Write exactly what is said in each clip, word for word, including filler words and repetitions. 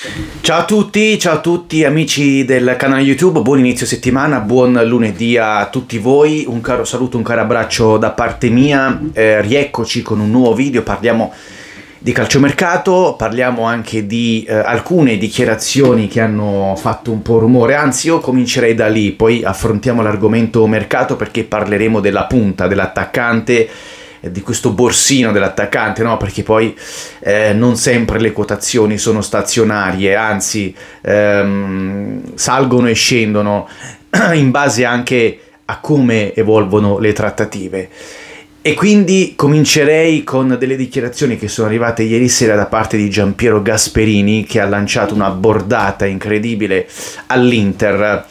Ciao a tutti, ciao a tutti amici del canale YouTube, buon inizio settimana, buon lunedì a tutti voi, un caro saluto, un caro abbraccio da parte mia, eh, rieccoci con un nuovo video, parliamo di calciomercato, parliamo anche di eh, alcune dichiarazioni che hanno fatto un po' rumore, anzi io comincerei da lì, poi affrontiamo l'argomento mercato perché parleremo della punta, dell'attaccante, di questo borsino dell'attaccante, no? Perché poi eh, non sempre le quotazioni sono stazionarie, anzi ehm, salgono e scendono in base anche a come evolvono le trattative. E quindi comincerei con delle dichiarazioni che sono arrivate ieri sera da parte di Giampiero Gasperini, che ha lanciato una bordata incredibile all'Inter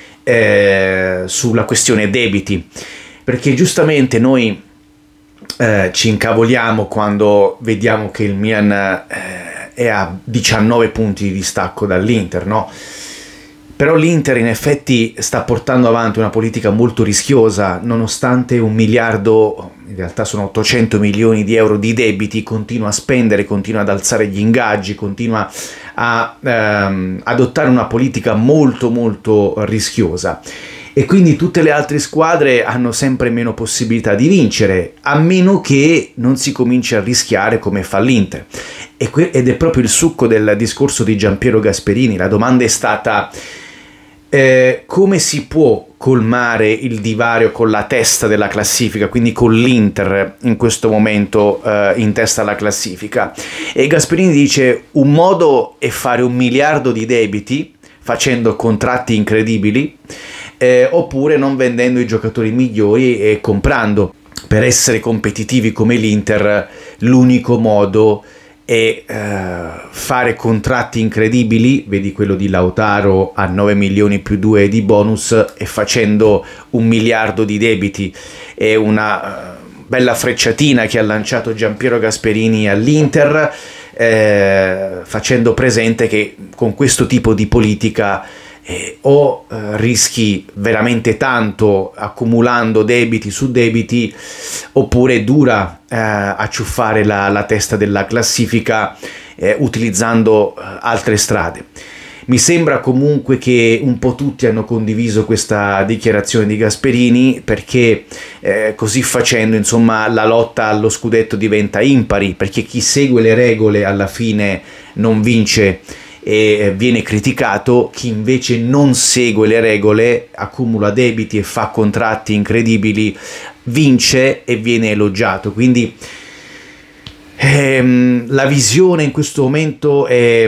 eh, sulla questione debiti, perché giustamente noi Eh, ci incavoliamo quando vediamo che il Milan eh, è a diciannove punti di distacco dall'Inter, no? Però l'Inter in effetti sta portando avanti una politica molto rischiosa, nonostante un miliardo, in realtà sono ottocento milioni di euro di debiti, continua a spendere, continua ad alzare gli ingaggi, continua a ehm, adottare una politica molto molto rischiosa. E quindi tutte le altre squadre hanno sempre meno possibilità di vincere, a meno che non si cominci a rischiare come fa l'Inter. Ed è proprio il succo del discorso di Giampiero Gasperini. La domanda è stata eh, come si può colmare il divario con la testa della classifica, quindi con l'Inter in questo momento eh, in testa alla classifica. E Gasperini dice: un modo è fare un miliardo di debiti facendo contratti incredibili, Eh, oppure non vendendo i giocatori migliori e comprando. Per essere competitivi come l'Inter l'unico modo è eh, fare contratti incredibili, vedi quello di Lautaro a nove milioni più due di bonus, e facendo un miliardo di debiti. È una uh, bella frecciatina che ha lanciato Giampiero Gasperini all'Inter, eh, facendo presente che con questo tipo di politica Eh, o eh, rischi veramente tanto accumulando debiti su debiti, oppure dura eh, acciuffare la, la testa della classifica eh, utilizzando eh, altre strade. Mi sembra comunque che un po' tutti hanno condiviso questa dichiarazione di Gasperini, perché eh, così facendo, insomma, la lotta allo scudetto diventa impari, perché chi segue le regole alla fine non vince e viene criticato, chi invece non segue le regole, accumula debiti e fa contratti incredibili, vince e viene elogiato. Quindi ehm, la visione in questo momento è,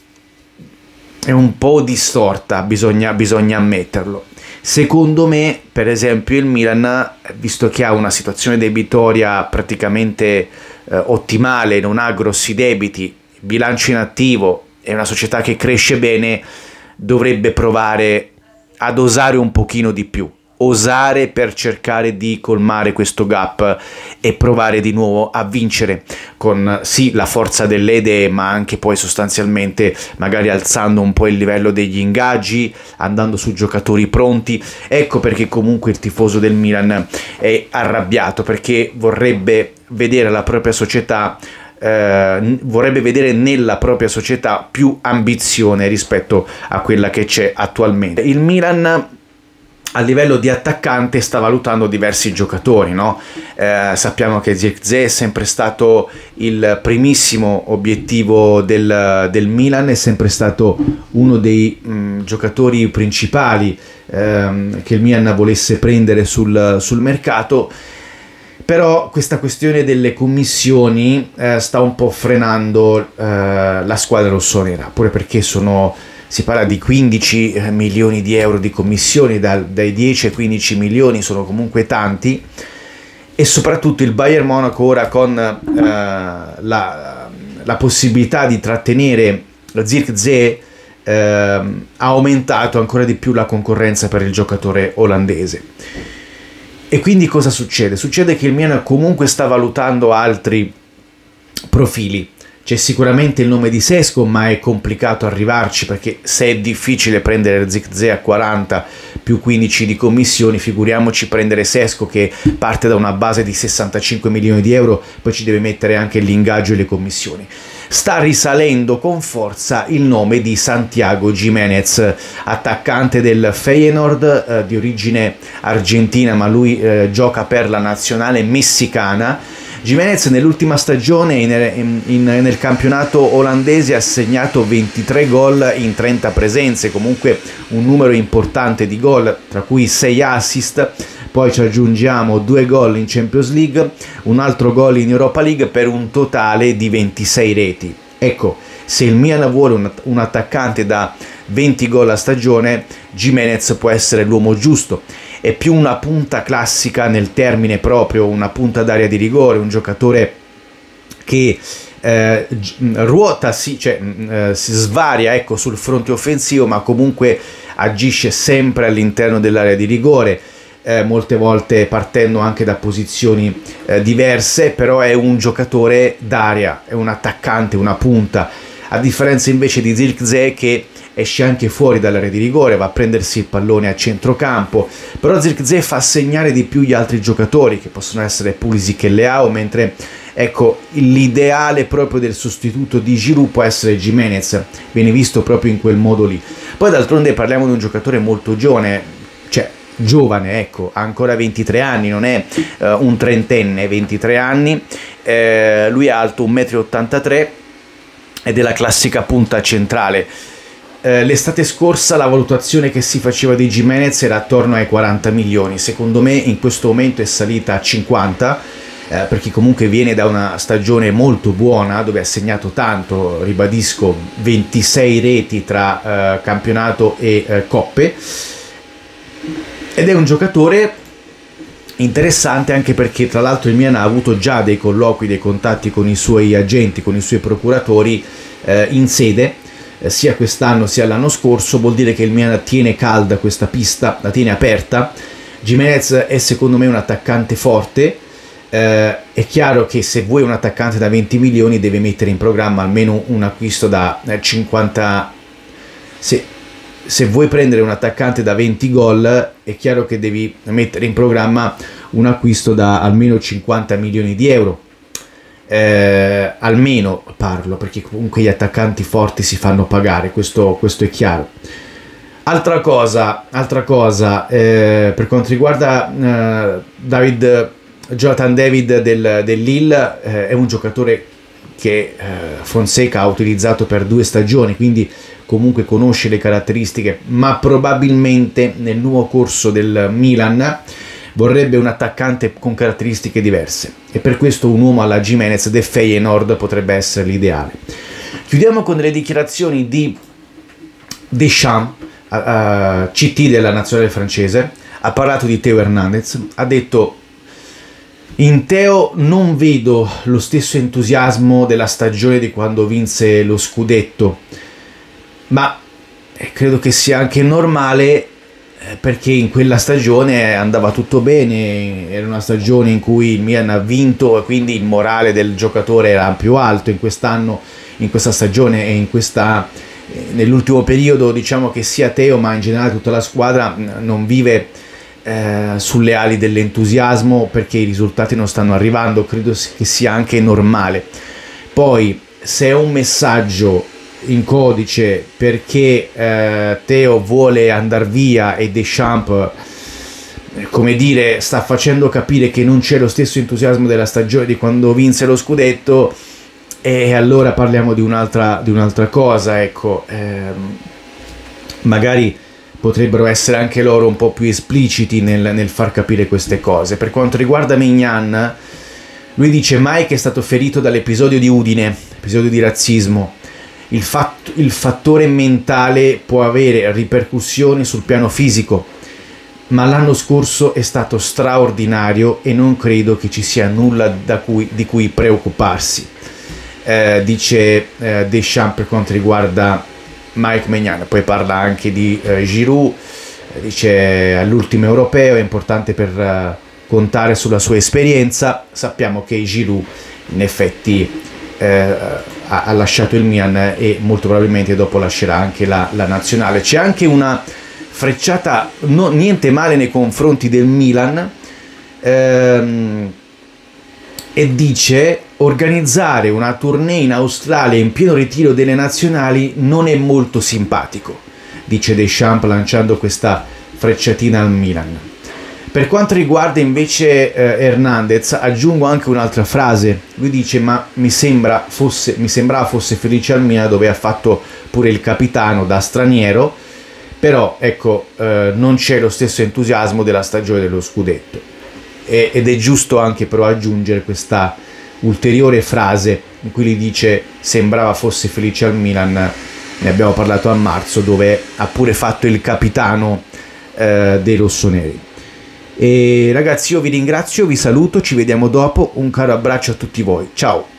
è un po' distorta, bisogna, bisogna ammetterlo. Secondo me, per esempio, il Milan, visto che ha una situazione debitoria praticamente eh, ottimale, non ha grossi debiti, bilancio in attivo, è una società che cresce bene, dovrebbe provare ad osare un pochino di più, osare per cercare di colmare questo gap e provare di nuovo a vincere con sì la forza delle idee, ma anche poi sostanzialmente magari alzando un po' il livello degli ingaggi, andando su giocatori pronti. Ecco perché comunque il tifoso del Milan è arrabbiato, perché vorrebbe vedere la propria società Eh, vorrebbe vedere nella propria società più ambizione rispetto a quella che c'è attualmente. Il Milan a livello di attaccante sta valutando diversi giocatori, no? Eh, sappiamo che Zirkzee è sempre stato il primissimo obiettivo del, del Milan, è sempre stato uno dei mh, giocatori principali ehm, che il Milan volesse prendere sul, sul mercato. Però questa questione delle commissioni eh, sta un po' frenando eh, la squadra rossonera, pure perché sono, si parla di quindici milioni di euro di commissioni, dal, dai dieci ai quindici milioni sono comunque tanti, e soprattutto il Bayern Monaco ora con eh, la, la possibilità di trattenere Zirkzee eh, ha aumentato ancora di più la concorrenza per il giocatore olandese. E quindi cosa succede? Succede che il Milan comunque sta valutando altri profili. C'è sicuramente il nome di Sesko, ma è complicato arrivarci, perché se è difficile prendere Zirkzee a quaranta più quindici di commissioni, figuriamoci prendere Sesko che parte da una base di sessantacinque milioni di euro, poi ci deve mettere anche l'ingaggio e le commissioni. sta risalendo con forza il nome di Santiago Giménez, attaccante del Feyenoord, eh, di origine argentina, ma lui eh, gioca per la nazionale messicana. Giménez nell'ultima stagione in, in, nel campionato olandese ha segnato ventitré gol in trenta presenze, comunque un numero importante di gol, tra cui sei assist. Poi ci aggiungiamo due gol in Champions League, un altro gol in Europa League, per un totale di ventisei reti. Ecco, se il Milan vuole un, un attaccante da venti gol a stagione, Giménez può essere l'uomo giusto. È più una punta classica nel termine proprio, una punta d'area di rigore, un giocatore che eh, ruota, sì, cioè, eh, si svaria, ecco, sul fronte offensivo, ma comunque agisce sempre all'interno dell'area di rigore. Eh, molte volte partendo anche da posizioni eh, diverse, però è un giocatore d'area, è un attaccante, una punta, a differenza invece di Zirkzee, che esce anche fuori dall'area di rigore, va a prendersi il pallone a centrocampo. Però Zirkzee fa segnare di più gli altri giocatori, che possono essere Pulisic e Leao, mentre ecco, l'ideale proprio del sostituto di Giroud può essere Giménez, viene visto proprio in quel modo lì. Poi d'altronde parliamo di un giocatore molto giovane, cioè giovane, ecco, ha ancora ventitré anni, non è uh, un trentenne, ventitré anni, eh, lui è alto un metro e ottantatré m ed è la classica punta centrale. Eh, l'estate scorsa la valutazione che si faceva di Giménez era attorno ai quaranta milioni, secondo me in questo momento è salita a cinquanta, eh, perché comunque viene da una stagione molto buona dove ha segnato tanto, ribadisco, ventisei reti tra eh, campionato e eh, coppe. Ed è un giocatore interessante anche perché tra l'altro il Milan ha avuto già dei colloqui, dei contatti con i suoi agenti, con i suoi procuratori eh, in sede, eh, sia quest'anno sia l'anno scorso. Vuol dire che il Milan tiene calda questa pista, la tiene aperta. Giménez è secondo me un attaccante forte, eh, è chiaro che se vuoi un attaccante da venti milioni deve mettere in programma almeno un acquisto da eh, cinquanta. Se, Se vuoi prendere un attaccante da venti gol, è chiaro che devi mettere in programma un acquisto da almeno cinquanta milioni di euro. Eh, almeno parlo, perché comunque gli attaccanti forti si fanno pagare, questo, questo è chiaro. Altra cosa, altra cosa eh, per quanto riguarda eh, David, Jonathan David del, del Lille, eh, è un giocatore che eh, Fonseca ha utilizzato per due stagioni, quindi comunque conosce le caratteristiche, ma probabilmente nel nuovo corso del Milan vorrebbe un attaccante con caratteristiche diverse, e per questo un uomo alla Giménez del Feyenoord potrebbe essere l'ideale. Chiudiamo con delle dichiarazioni di Deschamps, uh, uh, C T della nazionale francese. Ha parlato di Theo Hernandez, ha detto: in Theo non vedo lo stesso entusiasmo della stagione di quando vinse lo scudetto, ma credo che sia anche normale, perché in quella stagione andava tutto bene, era una stagione in cui il Milan ha vinto e quindi il morale del giocatore era più alto. In quest'anno, in questa stagione e in questa nell'ultimo periodo, diciamo che sia Theo ma in generale tutta la squadra non vive eh, sulle ali dell'entusiasmo, perché i risultati non stanno arrivando. Credo che sia anche normale. Poi se è un messaggio in codice perché eh, Theo vuole andare via e Deschamps, come dire, sta facendo capire che non c'è lo stesso entusiasmo della stagione di quando vinse lo scudetto, e allora parliamo di un'altra di un'altra cosa, ecco. ehm, magari potrebbero essere anche loro un po' più espliciti nel, nel far capire queste cose. Per quanto riguarda Maignan, lui dice: Mike è stato ferito dall'episodio di Udine, episodio di razzismo. Il, fatto, il fattore mentale può avere ripercussioni sul piano fisico, ma l'anno scorso è stato straordinario e non credo che ci sia nulla da cui, di cui preoccuparsi, eh, dice eh, Deschamps per quanto riguarda Mike Maignan. Poi parla anche di eh, Giroud, dice all'ultimo europeo è importante per eh, contare sulla sua esperienza. Sappiamo che Giroud in effetti eh, ha lasciato il Milan e molto probabilmente dopo lascerà anche la, la nazionale. C'è anche una frecciata no, niente male nei confronti del Milan, ehm, e dice: organizzare una tournée in Australia in pieno ritiro delle nazionali non è molto simpatico, dice Deschamps lanciando questa frecciatina al Milan. Per quanto riguarda invece eh, Hernandez, aggiungo anche un'altra frase. Lui dice: ma mi, sembra fosse, mi sembrava fosse felice al Milan, dove ha fatto pure il capitano da straniero, però ecco, eh, non c'è lo stesso entusiasmo della stagione dello scudetto. E, ed è giusto anche però aggiungere questa ulteriore frase in cui gli dice: sembrava fosse felice al Milan, ne abbiamo parlato a marzo, dove ha pure fatto il capitano eh, dei rossoneri. E ragazzi, io vi ringrazio, vi saluto, ci vediamo dopo, un caro abbraccio a tutti voi, ciao!